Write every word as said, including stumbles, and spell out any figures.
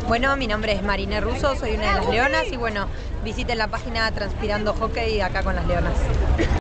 Bueno, mi nombre es Marina Russo, soy una de las leonas y bueno, visiten la página Transpirando Hockey acá con las leonas.